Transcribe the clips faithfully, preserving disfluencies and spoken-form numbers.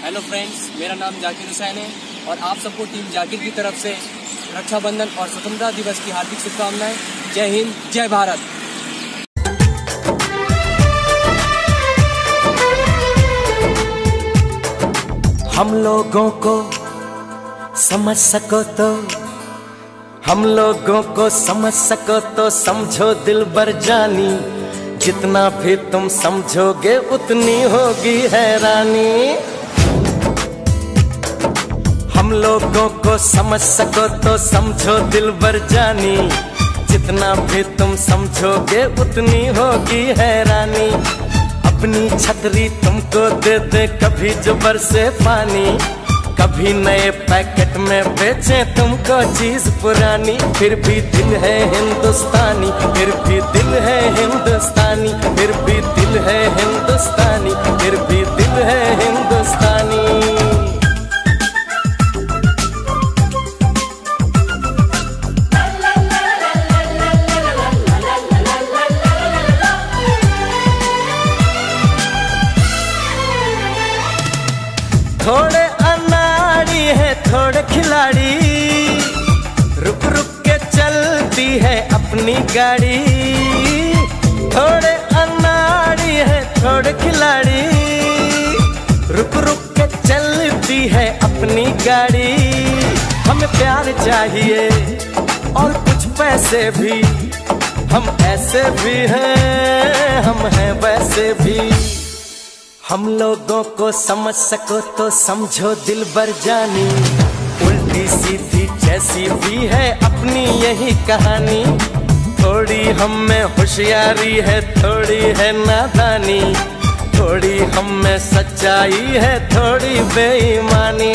Hello friends, मेरा नाम जाकिर हुसैन है और आप सबको टीम जाकिर की तरफ से रक्षाबंधन और स्वतंत्रता दिवस की हार्दिक शुभकामनाएं। जय हिंद, जय भारत। हम लोगों को समझ सको तो हम लोगों को समझ सको तो समझो दिलबर जानी, जितना भी तुम समझोगे उतनी होगी हैरानी। हम लोगों को समझ सको तो समझो दिलबर जानी, जितना भी तुम समझोगे उतनी होगी हैरानी। अपनी छतरी तुमको दे दे कभी जो बरसे पानी, कभी नए पैकेट में बेचे तुमको चीज पुरानी। फिर भी दिल है हिंदुस्तानी, फिर भी दिल है हिंदुस्तानी, फिर भी दिल है हिंदुस्तानी, फिर भी दिल है हिंदुस्तानी। थोड़े अनाड़ी है थोड़े खिलाड़ी, रुक रुक के चलती है अपनी गाड़ी। थोड़े अनाड़ी है थोड़े खिलाड़ी, रुक रुक के चलती है अपनी गाड़ी। हमें प्यार चाहिए और कुछ पैसे भी, हम ऐसे भी हैं हम हैं वैसे भी। हम लोगों को समझ सको तो समझो दिलबर जानी, उल्टी सीधी जैसी भी है अपनी यही कहानी। थोड़ी हम में होशियारी है थोड़ी है नादानी, थोड़ी हम में सच्चाई है थोड़ी बेईमानी।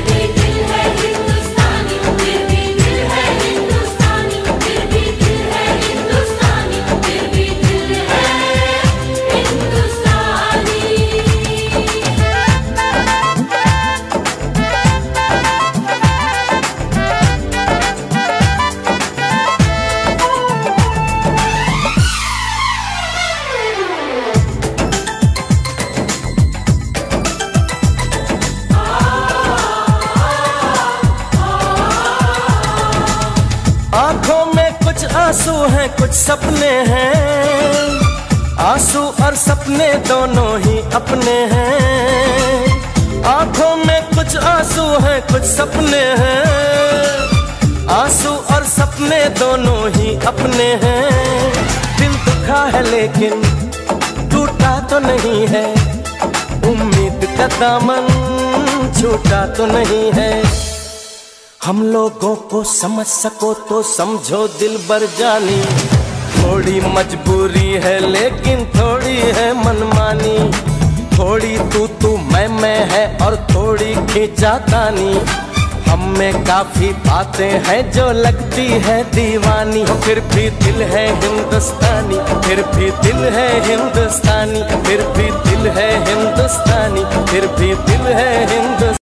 आंखों में कुछ आंसू हैं कुछ सपने हैं, आंसू और सपने दोनों ही अपने हैं। आंखों में कुछ आंसू हैं कुछ सपने हैं, आंसू और सपने दोनों ही अपने हैं। दिल दुखा है लेकिन टूटा तो नहीं है, उम्मीद का दामन छूटा तो नहीं है। हम लोगों को समझ सको तो समझो दिलबर जानी, थोड़ी मजबूरी है लेकिन थोड़ी है मनमानी। थोड़ी तू तू मैं मैं है और थोड़ी खींचातानी, हम में काफी बातें हैं जो लगती है दीवानी। फिर भी दिल है हिंदुस्तानी, फिर भी दिल है हिंदुस्तानी, फिर भी दिल है हिंदुस्तानी, फिर भी दिल है हिंदुस्तानी।